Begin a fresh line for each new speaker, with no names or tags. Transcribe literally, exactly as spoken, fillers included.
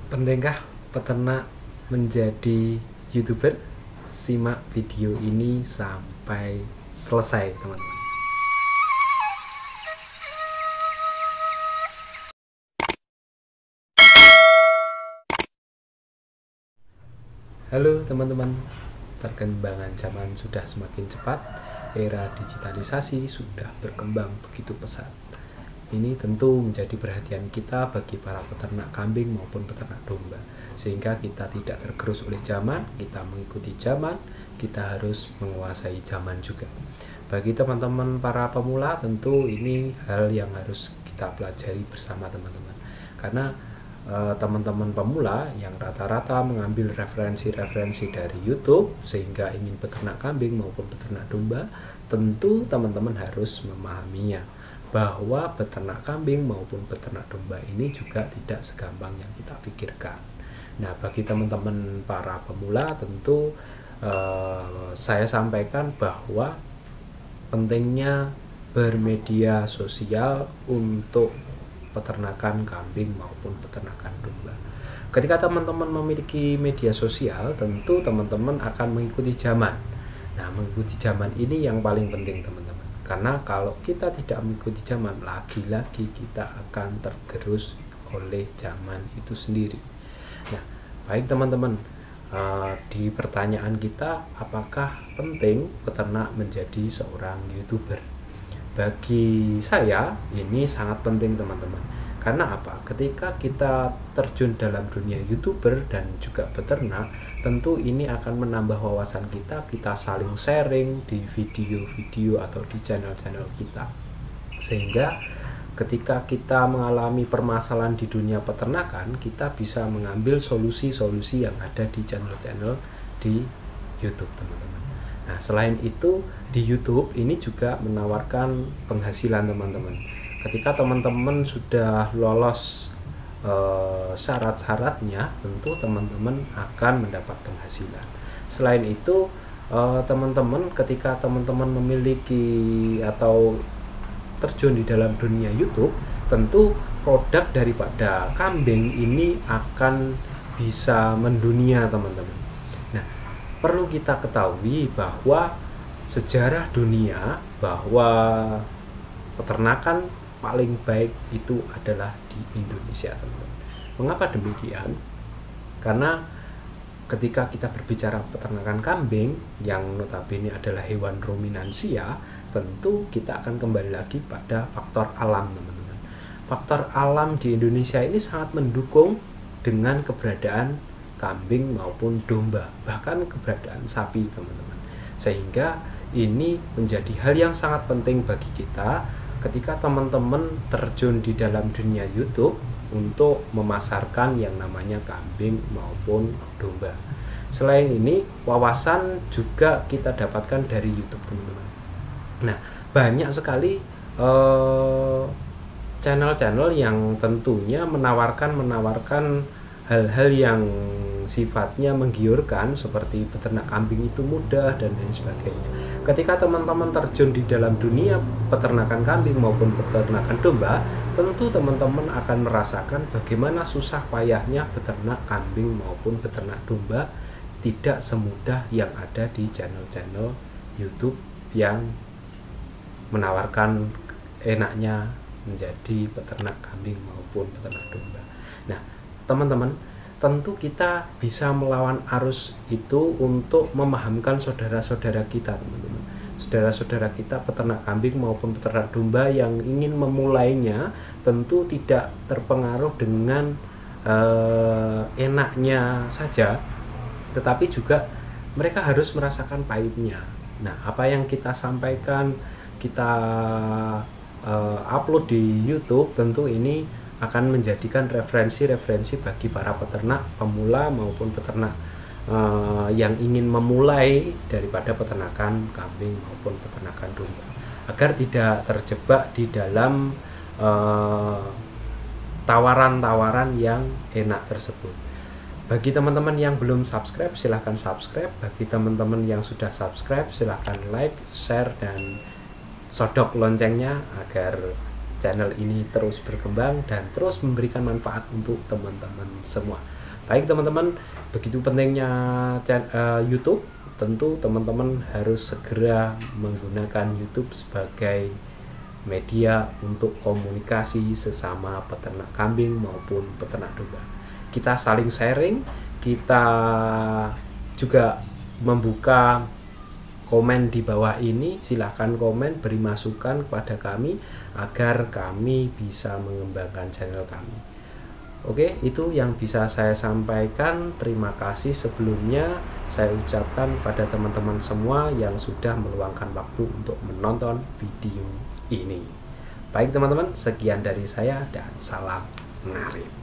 Pentingkah peternak menjadi YouTuber? Simak video ini sampai selesai, teman-teman. Halo teman-teman, perkembangan zaman sudah semakin cepat, era digitalisasi sudah berkembang begitu pesat. Ini tentu menjadi perhatian kita bagi para peternak kambing maupun peternak domba, sehingga kita tidak tergerus oleh zaman, kita mengikuti zaman, kita harus menguasai zaman juga. Bagi teman-teman para pemula, tentu ini hal yang harus kita pelajari bersama teman-teman, karena teman-teman pemula yang rata-rata mengambil referensi-referensi dari YouTube sehingga ingin peternak kambing maupun peternak domba, tentu teman-teman harus memahaminya bahwa peternak kambing maupun peternak domba ini juga tidak segampang yang kita pikirkan. Nah, bagi teman-teman para pemula tentu eh, saya sampaikan bahwa pentingnya bermedia sosial untuk peternakan kambing maupun peternakan domba. Ketika teman-teman memiliki media sosial, tentu teman-teman akan mengikuti zaman. Nah, mengikuti zaman ini yang paling penting, teman-teman. Karena kalau kita tidak mengikuti zaman, lagi-lagi kita akan tergerus oleh zaman itu sendiri. Nah, baik teman-teman, uh, di pertanyaan kita, apakah penting peternak menjadi seorang YouTuber? Bagi saya ini sangat penting, teman-teman. Karena apa? Ketika kita terjun dalam dunia YouTuber dan juga peternak, tentu ini akan menambah wawasan kita, kita saling sharing di video-video atau di channel-channel kita. Sehingga ketika kita mengalami permasalahan di dunia peternakan, kita bisa mengambil solusi-solusi yang ada di channel-channel di YouTube, teman-teman. Nah, selain itu di YouTube ini juga menawarkan penghasilan, teman-teman. Ketika teman-teman sudah lolos e, syarat-syaratnya, tentu teman-teman akan mendapat penghasilan. Selain itu, e, teman-teman ketika teman-teman memiliki atau terjun di dalam dunia YouTube, tentu produk daripada kambing ini akan bisa mendunia, teman-teman. Nah, perlu kita ketahui bahwa sejarah dunia bahwa peternakan paling baik itu adalah di Indonesia, teman-teman. Mengapa demikian? Karena ketika kita berbicara peternakan kambing yang notabene adalah hewan ruminansia, tentu kita akan kembali lagi pada faktor alam, teman-teman. Faktor alam di Indonesia ini sangat mendukung dengan keberadaan kambing maupun domba, bahkan keberadaan sapi, teman-teman. Sehingga ini menjadi hal yang sangat penting bagi kita ketika teman-teman terjun di dalam dunia YouTube untuk memasarkan yang namanya kambing maupun domba. Selain ini, wawasan juga kita dapatkan dari YouTube, teman-teman. Nah, banyak sekali eh, channel-channel yang tentunya menawarkan menawarkan hal-hal yang sifatnya menggiurkan seperti peternak kambing itu mudah dan lain sebagainya. Ketika teman-teman terjun di dalam dunia peternakan kambing maupun peternakan domba, tentu teman-teman akan merasakan bagaimana susah payahnya peternak kambing maupun peternak domba, tidak semudah yang ada di channel-channel YouTube yang menawarkan enaknya menjadi peternak kambing maupun peternak domba. Nah, teman-teman, tentu kita bisa melawan arus itu untuk memahamkan saudara-saudara kita, teman-teman. Saudara-saudara kita peternak kambing maupun peternak domba yang ingin memulainya tentu tidak terpengaruh dengan uh, enaknya saja, tetapi juga mereka harus merasakan pahitnya. Nah, apa yang kita sampaikan, kita uh, upload di YouTube, tentu ini akan menjadikan referensi-referensi bagi para peternak pemula maupun peternak uh, yang ingin memulai daripada peternakan kambing maupun peternakan domba, agar tidak terjebak di dalam uh, tawaran-tawaran yang enak tersebut. Bagi teman-teman yang belum subscribe, silahkan subscribe. Bagi teman-teman yang sudah subscribe, silahkan like, share, dan sodok loncengnya agar channel ini terus berkembang dan terus memberikan manfaat untuk teman-teman semua. Baik teman-teman, begitu pentingnya uh, YouTube, tentu teman-teman harus segera menggunakan YouTube sebagai media untuk komunikasi sesama peternak kambing maupun peternak domba. Kita saling sharing, kita juga membuka komen di bawah ini. Silahkan komen, beri masukan kepada kami agar kami bisa mengembangkan channel kami. Oke, itu yang bisa saya sampaikan. Terima kasih sebelumnya saya ucapkan pada teman-teman semua yang sudah meluangkan waktu untuk menonton video ini. Baik teman-teman, sekian dari saya dan salam ngarip.